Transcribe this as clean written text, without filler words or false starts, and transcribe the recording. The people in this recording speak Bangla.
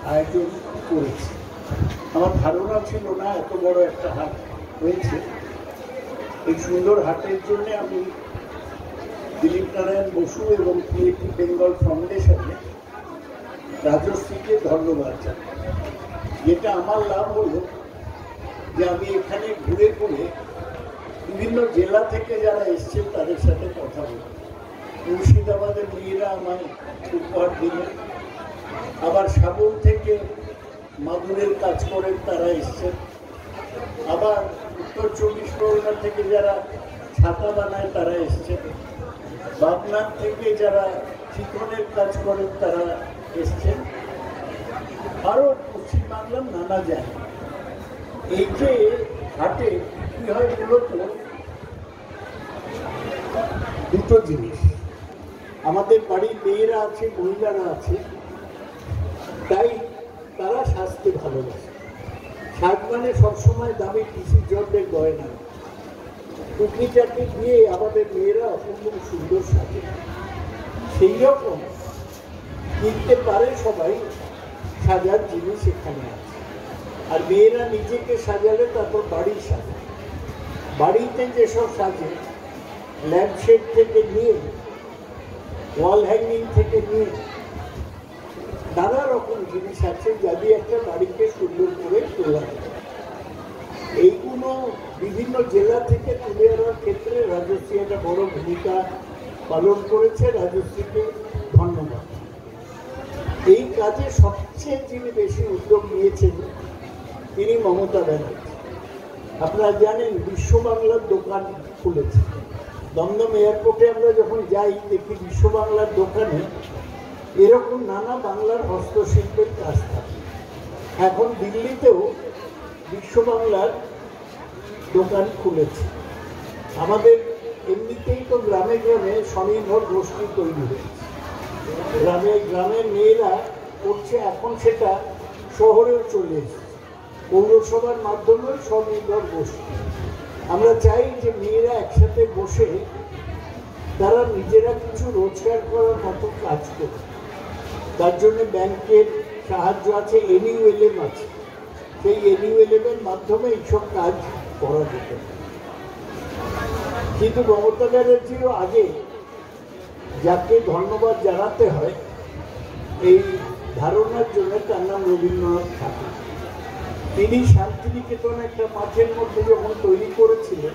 আয়োজন করেছে। আমার ধারণা ছিল না এত বড় একটা হাট হয়েছে। এই সুন্দর হাটের জন্য আমি দিলীপ নারায়ণ বসু এবং ক্রিয়েটিভ বেঙ্গল ফাউন্ডেশনে রাজশ্রীকে ধন্যবাদ জানাই। যেটা আমার লাভ হলো যে আমি এখানে ঘুরে ঘুরে বিভিন্ন জেলা থেকে যারা এসছেন তাদের সাথে কথা বলি। মুর্শিদাবাদের মেয়েরা আমায় উপহার দিলেন, আবার সাগর থেকে মাদুরের কাজ করেন তারা এসছেন, আবার উত্তর 24 পরগনা থেকে যারা ছাতা বানায় তারা এসছেন, বাগনান থেকে যারা চিকনের কাজ করেন তারা এসছেন, আরও পশ্চিমবাংলার নানা জায়গায়। এই যে হাটে কি হয় মূলত দুটো জিনিস। আমাদের বাড়ির মেয়েরা আছে, মহিলারা আছে, তাই তারা সাজতে ভালোবাসে। সাজ মানে সবসময় দামি কৃষি জন্মের গয়না, টুকরি চাকরি দিয়ে আমাদের মেয়েরা অসম্ভব সুন্দর সাজে। সেই রকম কিনতে পারে সবাই সাজার জিনিস এখানে আছে। আর মেয়েরা নিজেকে সাজালে তারপর বাড়ি সাজে। বাড়িতে যেসব সাজে, ল্যাম্পশেড থেকে নিয়ে ওয়াল হ্যাঙ্গিং থেকে নিয়ে নানা রকম জিনিস আছে যা দিয়ে একটা বাড়িকে সুন্দর করে তোলা যায়। এইগুলো বিভিন্ন জেলা থেকে তুলে আনার ক্ষেত্রে রাজশ্রী একটা বড় ভূমিকা পালন করেছে। রাজশ্রীকে ধন্যবাদ। এই কাজে সবচেয়ে যিনি বেশি উদ্যোগ নিয়েছেন তিনি মমতা ব্যানার্জি। আপনারা জানেন বিশ্ব বাংলার দোকান খুলেছে। দমদম এয়ারপোর্টে আমরা যখন যাই দেখি বিশ্ব বাংলার দোকানে এরকম নানা বাংলার হস্তশিল্পের কাজ থাকে। এখন দিল্লিতেও বিশ্ব বাংলার দোকান খুলেছে। আমাদের এমনিতেই তো গ্রামে গ্রামে স্বনির্ভর গোষ্ঠী তৈরি হয়েছে। গ্রামের মেয়েরা করছে, এখন সেটা শহরেও চলে এসেছে। পৌরসভার মাধ্যমে স্বনির্ভর গোষ্ঠী। আমরা চাই যে মেয়েরা একসাথে বসে তারা নিজেরা কিছু রোজগার করার মতো কাজ করে। তার জন্য ব্যাংকের সাহায্য আছে, NULM আছে। সেই NULM-এর মাধ্যমে এইসব কাজ করা যেতে পারে। কিন্তু মমতা ব্যানার্জিরও আগে যাকে ধন্যবাদ জানাতে হয় এই ধারণার জন্য, তার নাম রবীন্দ্রনাথ ঠাকুর। তিনি শান্তিনিকেতন একটা মাঠের মধ্যে যখন তৈরি করেছিলেন,